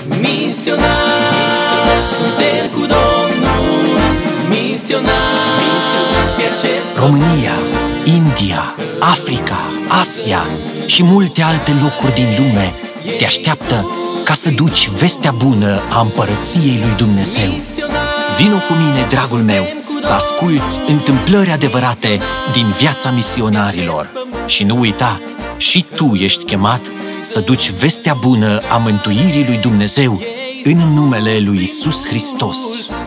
Misionar, suntem cu Domnul. Misionar, România, India, Africa, Asia și multe alte locuri din lume te așteaptă ca să duci vestea bună a Împărăției lui Dumnezeu. Vino cu mine, dragul meu, să asculți întâmplări adevărate din viața misionarilor. Și nu uita, și tu ești chemat să duci vestea bună a mântuirii lui Dumnezeu în numele lui Iisus Hristos.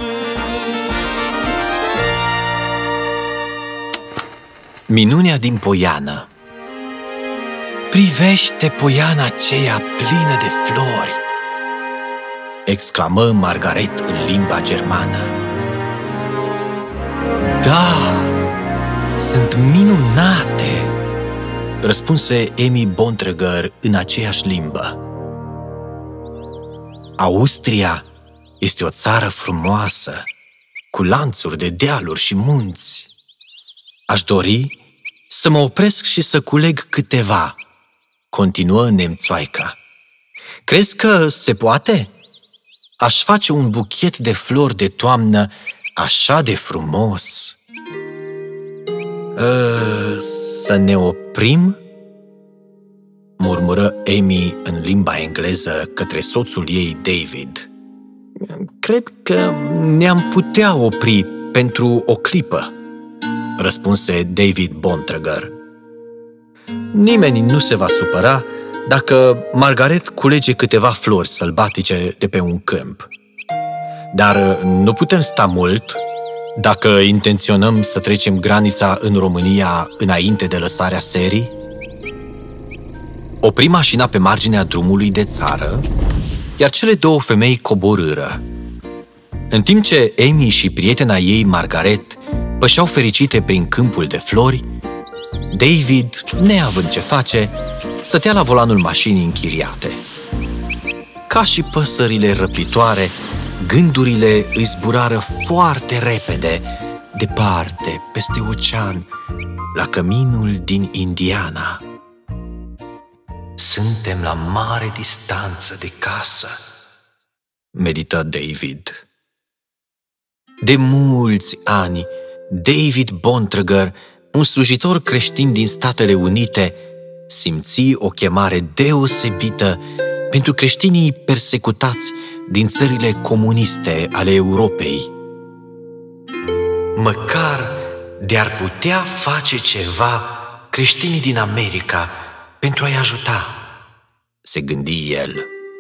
Minunea din Poiană. Privește poiana aceea plină de flori! Exclamă Margaret în limba germană. Da, sunt minunate! Răspunse Amy Bontrager în aceeași limbă. Austria este o țară frumoasă, cu lanțuri de dealuri și munți. Aș dori să mă opresc și să culeg câteva, continuă nemțoaica. Crezi că se poate? Aș face un buchet de flori de toamnă așa de frumos. Să ne oprim? Murmură Amy în limba engleză către soțul ei, David. Cred că ne-am putea opri pentru o clipă, răspunse David Bontrager. Nimeni nu se va supăra dacă Margaret culege câteva flori sălbatice de pe un câmp. Dar nu putem sta mult dacă intenționăm să trecem granița în România înainte de lăsarea serii. Opri mașina pe marginea drumului de țară, iar cele două femei coborâră. În timp ce Amy și prietena ei, Margaret, pășeau fericite prin câmpul de flori, David, neavând ce face, stătea la volanul mașinii închiriate. Ca și păsările răpitoare, gândurile îi zburară foarte repede, departe, peste ocean, la căminul din Indiana. Suntem la mare distanță de casă, medită David. De mulți ani, David Bontrager, un slujitor creștin din Statele Unite, simți o chemare deosebită pentru creștinii persecutați din țările comuniste ale Europei. Măcar de-ar putea face ceva creștinii din America pentru a-i ajuta, se gândi el.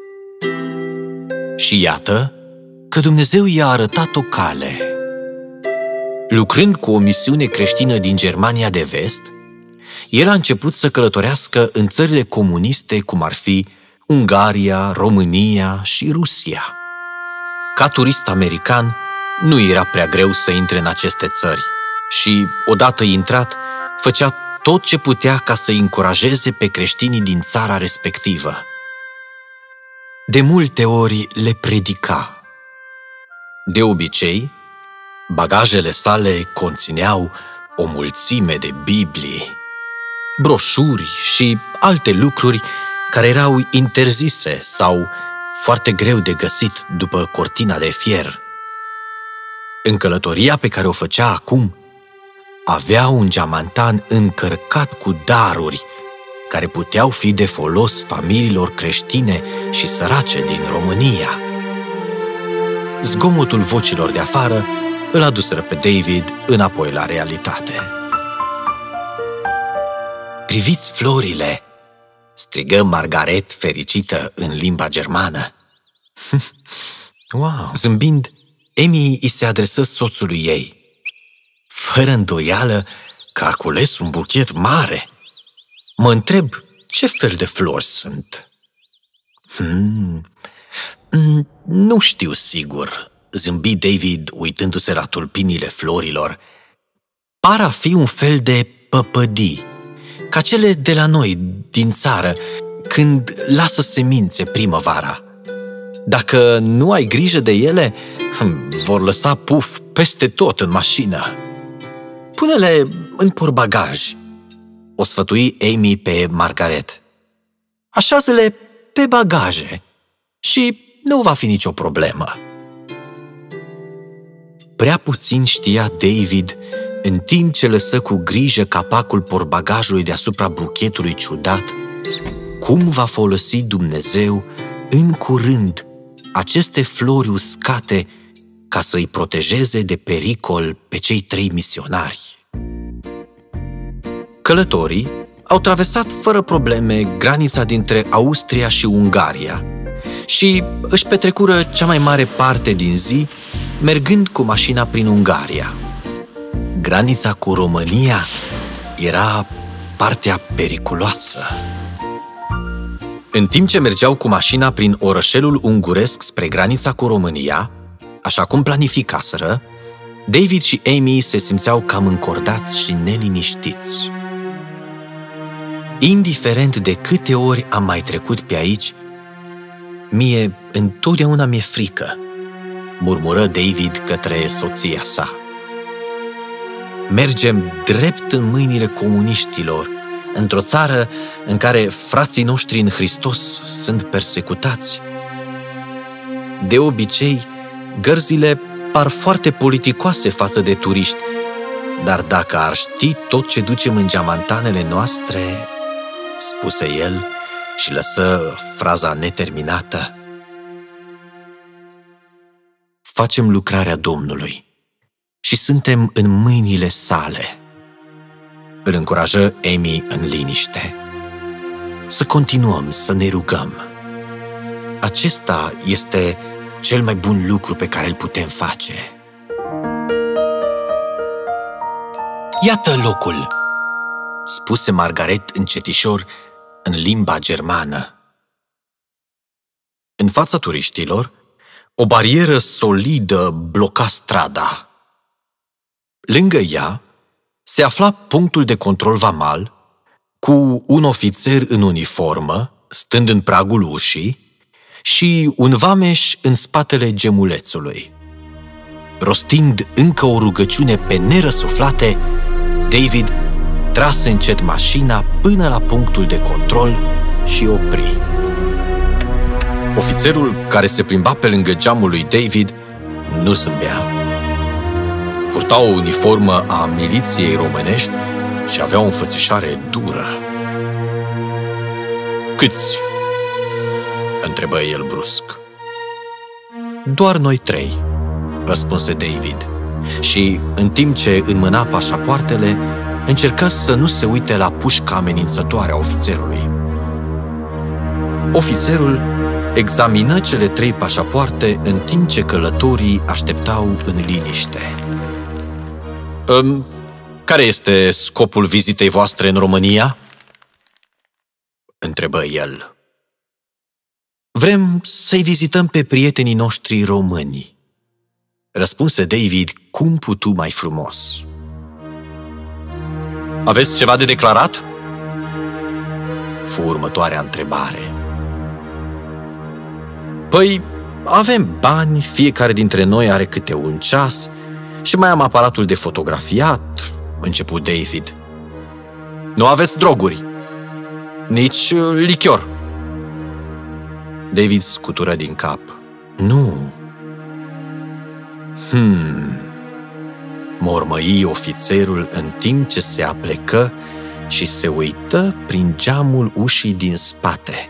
Și iată că Dumnezeu i-a arătat o cale. Lucrând cu o misiune creștină din Germania de Vest, el a început să călătorească în țările comuniste, cum ar fi Ungaria, România și Rusia. Ca turist american, nu era prea greu să intre în aceste țări și, odată intrat, făcea tot ce putea ca să-i încurajeze pe creștinii din țara respectivă. De multe ori le predica. De obicei, bagajele sale conțineau o mulțime de Biblii, broșuri și alte lucruri care erau interzise sau foarte greu de găsit după cortina de fier. În călătoria pe care o făcea acum, avea un geamantan încărcat cu daruri care puteau fi de folos familiilor creștine și sărace din România. Zgomotul vocilor de afară îl aduseră pe David înapoi la realitate. Priviți florile! Strigă Margaret fericită în limba germană. Wow! Zâmbind, Amy îi se adresă soțului ei. Fără îndoială că a cules un buchet mare. Mă întreb ce fel de flori sunt. Nu știu sigur, zâmbi David uitându-se la tulpinile florilor. Par a fi un fel de păpădii, ca cele de la noi, din țară, când lasă semințe primăvara. Dacă nu ai grijă de ele, vor lăsa puf peste tot în mașină. Pune-le în portbagaj, o sfătui Amy pe Margaret. Așează-le pe bagaje și nu va fi nicio problemă. Prea puțin știa David, în timp ce lăsă cu grijă capacul portbagajului deasupra buchetului ciudat, cum va folosi Dumnezeu în curând aceste flori uscate ca să îi protejeze de pericol pe cei 3 misionari. Călătorii au traversat fără probleme granița dintre Austria și Ungaria și își petrecură cea mai mare parte din zi mergând cu mașina prin Ungaria. Granița cu România era partea periculoasă. În timp ce mergeau cu mașina prin orășelul unguresc spre granița cu România, așa cum planificaseră, David și Amy se simțeau cam încordați și neliniștiți. Indiferent de câte ori am mai trecut pe aici, mie întotdeauna mi-e frică, murmură David către soția sa. Mergem drept în mâinile comuniștilor, într-o țară în care frații noștri în Hristos sunt persecutați. De obicei, gărzile par foarte politicoase față de turiști, dar dacă ar ști tot ce ducem în geamantanele noastre, spuse el și lăsă fraza neterminată. Facem lucrarea Domnului și suntem în mâinile sale, îl încurajă Amy în liniște. Să continuăm să ne rugăm. Acesta este cel mai bun lucru pe care îl putem face. Iată locul, spuse Margaret încetișor în limba germană. În fața turiștilor, o barieră solidă bloca strada. Lângă ea se afla punctul de control vamal, cu un ofițer în uniformă, stând în pragul ușii, și un vameș în spatele gemulețului. Rostind încă o rugăciune pe nerăsuflate, David trase încet mașina până la punctul de control și opri. Ofițerul care se plimba pe lângă geamul lui David nu zâmbea. Purta o uniformă a miliției românești și avea o înfățișare dură. Câți? Întrebă el brusc. Doar noi 3, răspunse David, și, în timp ce înmâna pașapoartele, încercă să nu se uite la pușca amenințătoare a ofițerului. Ofițerul examină cele 3 pașapoarte în timp ce călătorii așteptau în liniște. Care este scopul vizitei voastre în România? Întrebă el. Vrem să-i vizităm pe prietenii noștri români, răspunse David cum putu mai frumos. Aveți ceva de declarat? Fu următoarea întrebare. Păi, avem bani, fiecare dintre noi are câte un ceas și mai am aparatul de fotografiat, început David. Nu aveți droguri, nici lichior. David scutură din cap. Nu. Mormăi ofițerul în timp ce se aplecă și se uită prin geamul ușii din spate.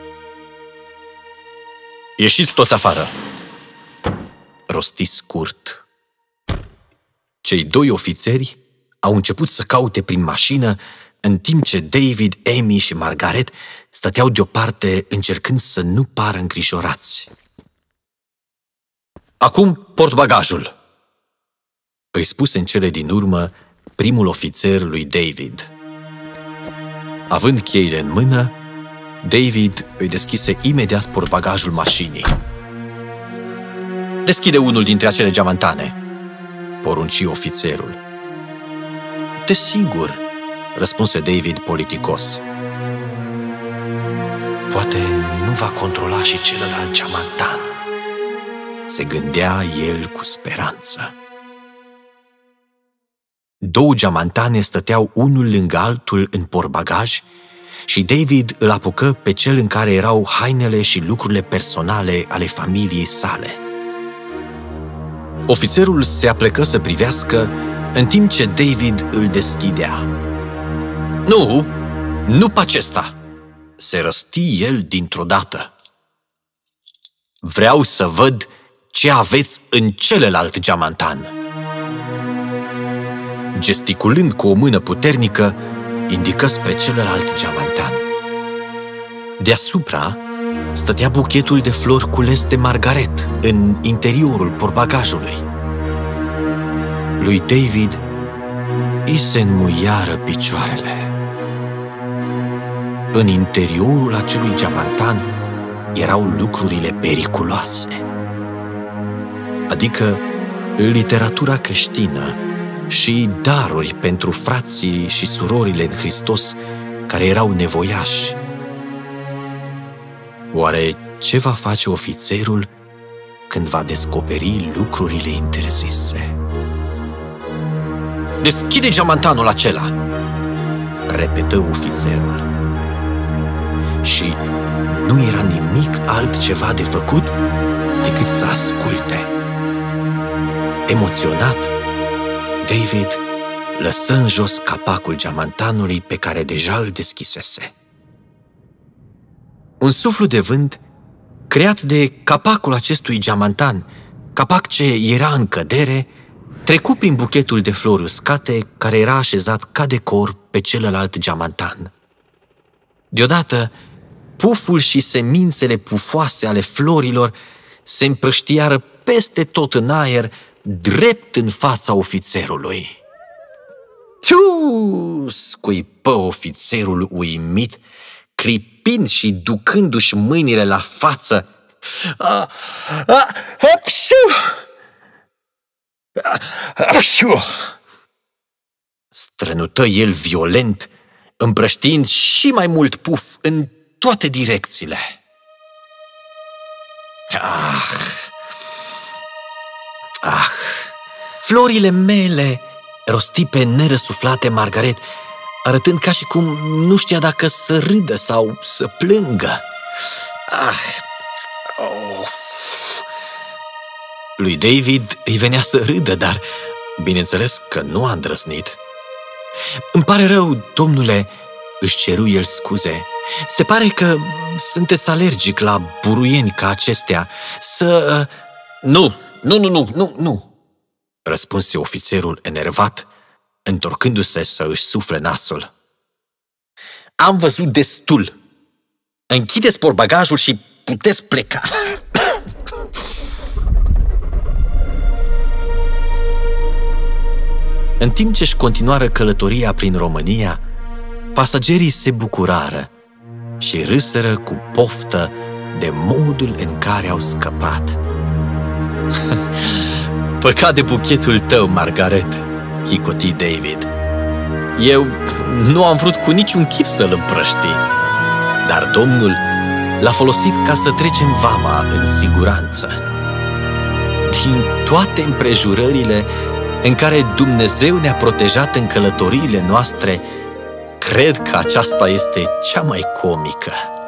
Ieșiți toți afară, rosti scurt. Cei 2 ofițeri au început să caute prin mașină, în timp ce David, Amy și Margaret stăteau deoparte încercând să nu pară îngrijorați. Acum portbagajul, îi spuse în cele din urmă primul ofițer lui David. Având cheile în mână, David îi deschise imediat portbagajul mașinii. Deschide unul dintre acele geamantane, porunci ofițerul. Desigur, răspunse David politicos. Poate nu va controla și celălalt geamantan, se gândea el cu speranță. 2 geamantane stăteau unul lângă altul în portbagaj și David îl apucă pe cel în care erau hainele și lucrurile personale ale familiei sale. Ofițerul se aplecă să privească, în timp ce David îl deschidea. Nu pe acesta!" se răsti el dintr-o dată. "Vreau să văd ce aveți în celălalt geamantan." Gesticulând cu o mână puternică, indică spre celălalt geamantan. Deasupra stătea buchetul de flori cules de Margaret în interiorul portbagajului. Lui David îi se înmuiară picioarele. În interiorul acelui geamantan erau lucrurile periculoase, adică literatura creștină și daruri pentru frații și surorile în Hristos care erau nevoiași. Oare ce va face ofițerul când va descoperi lucrurile interzise? "Deschide geamantanul acela!" repetă ofițerul. Și nu era nimic altceva de făcut decât să asculte. Emoționat, David lăsă în jos capacul geamantanului pe care deja îl deschisese. Un suflu de vânt, creat de capacul acestui geamantan, capac ce era în cădere, trecu prin buchetul de flori uscate care era așezat ca decor pe celălalt geamantan. Deodată, puful și semințele pufoase ale florilor se împrăștiară peste tot în aer, drept în fața ofițerului. "Tiu!" scuipă ofițerul uimit, clipind și ducându-și mâinile la față. Strănută el violent, împrăștiind și mai mult puf în toate direcțiile. Florile mele!" rosti pe nerăsuflate Margaret, arătând ca și cum nu știa dacă să râdă sau să plângă. Lui David îi venea să râdă, dar bineînțeles că nu a îndrăznit. "Îmi pare rău, domnule," își ceru el scuze. "Se pare că sunteți alergic la buruieni ca acestea. Nu, răspunse ofițerul enervat, întorcându-se să își sufle nasul. "Am văzut destul. Închideți portbagajul și puteți pleca." În timp ce își continuară călătoria prin România, pasagerii se bucurară și râsără cu poftă de modul în care au scăpat. "Păcat de buchetul tău, Margaret," chicoti David. "Eu nu am vrut cu niciun chip să-l împrăști, dar Domnul l-a folosit ca să trecem vama în siguranță. Din toate împrejurările în care Dumnezeu ne-a protejat în călătoriile noastre, cred că aceasta este cea mai comică."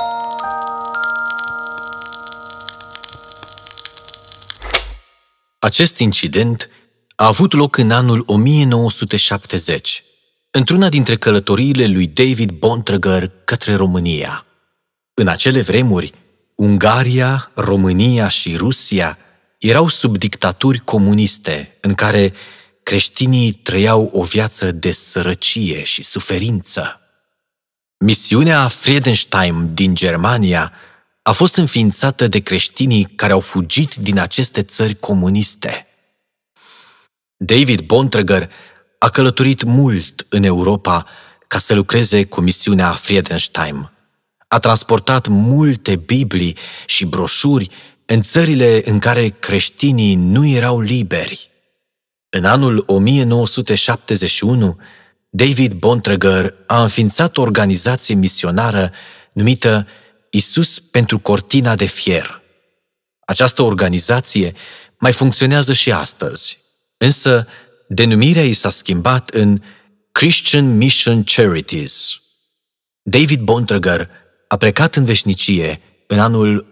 Acest incident a avut loc în anul 1970, într-una dintre călătoriile lui David Bontrager către România. În acele vremuri, Ungaria, România și Rusia erau sub dictaturi comuniste, în care creștinii trăiau o viață de sărăcie și suferință. Misiunea Friedenstein din Germania a fost înființată de creștinii care au fugit din aceste țări comuniste. David Bontrager a călătorit mult în Europa ca să lucreze cu misiunea Friedenstein. A transportat multe Biblii și broșuri în țările în care creștinii nu erau liberi. În anul 1971, David Bontrager a înființat o organizație misionară numită Iisus pentru Cortina de Fier. Această organizație mai funcționează și astăzi, însă denumirea i s-a schimbat în Christian Mission Charities. David Bontrager a plecat în veșnicie în anul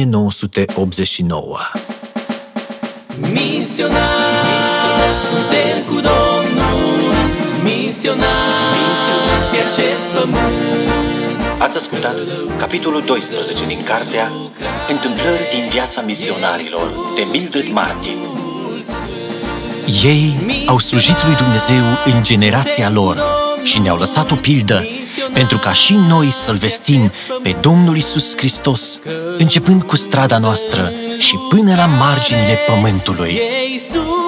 1989. Misionari, suntem cu Domnul, misionari pe acest pământ. Ați ascultat capitolul 12 din cartea Întâmplări din viața misionarilor de Mildred Martin. Ei au slujit lui Dumnezeu în generația lor și ne-au lăsat o pildă pentru ca și noi să-L vestim pe Domnul Iisus Hristos, începând cu strada noastră și până la marginile pământului.